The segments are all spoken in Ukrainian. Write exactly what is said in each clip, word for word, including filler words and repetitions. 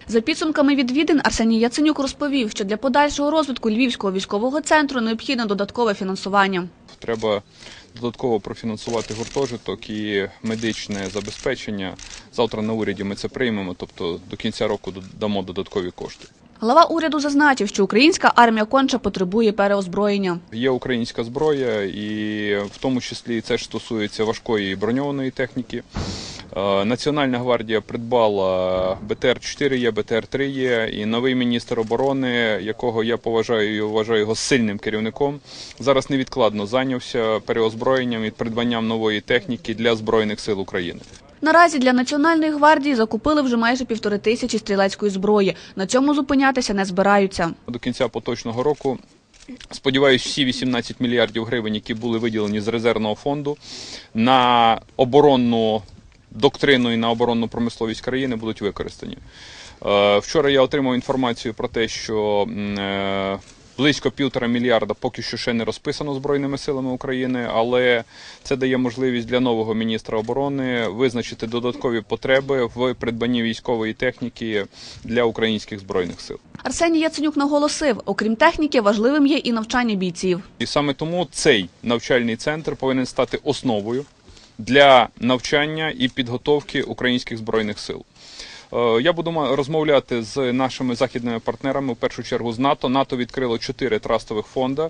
За підсумками відвідин Арсеній Яценюк розповів, що для подальшого розвитку Львівського військового центру необхідно додаткове фінансування. Треба додатково профінансувати гуртожиток і медичне забезпечення. Завтра на уряді ми це приймемо, тобто до кінця року дамо додаткові кошти. Глава уряду зазначив, що українська армія конче потребує переозброєння. Є українська зброя, і в тому числі це ж стосується важкої броньованої техніки. Національна гвардія придбала Б Т Р чотири є, Б Т Р три є, і новий міністр оборони, якого я поважаю і вважаю його сильним керівником, зараз невідкладно зайнявся переозброєнням і придбанням нової техніки для Збройних сил України. Наразі для Національної гвардії закупили вже майже півтори тисячі стрілецької зброї. На цьому зупинятися не збираються. До кінця поточного року, сподіваюся, всі вісімнадцять мільярдів гривень, які були виділені з резервного фонду на оборонну доктрину і на оборонну промисловість країни, будуть використані. Вчора я отримав інформацію про те, що близько півтора мільярда поки що ще не розписано Збройними силами України, але це дає можливість для нового міністра оборони визначити додаткові потреби в придбанні військової техніки для українських Збройних сил. Арсеній Яценюк наголосив, окрім техніки, важливим є і навчання бійців. І саме тому цей навчальний центр повинен стати основою для навчання і підготовки українських Збройних сил. Я буду розмовляти з нашими західними партнерами, в першу чергу з НАТО. НАТО відкрило чотири трастових фонди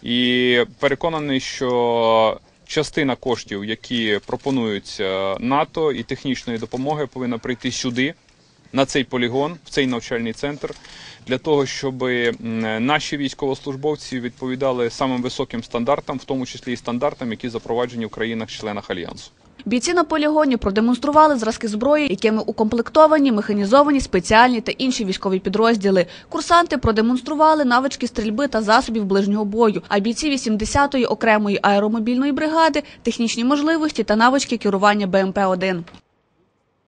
і переконаний, що частина коштів, які пропонуються НАТО і технічної допомоги, повинна прийти сюди, на цей полігон, в цей навчальний центр, для того, щоб наші військовослужбовці відповідали самим високим стандартам, в тому числі і стандартам, які запроваджені в країнах-членах Альянсу. Бійці на полігоні продемонстрували зразки зброї, якими укомплектовані механізовані, спеціальні та інші військові підрозділи. Курсанти продемонстрували навички стрільби та засобів ближнього бою, а бійці вісімдесятої окремої аеромобільної бригади – технічні можливості та навички керування Б М П один.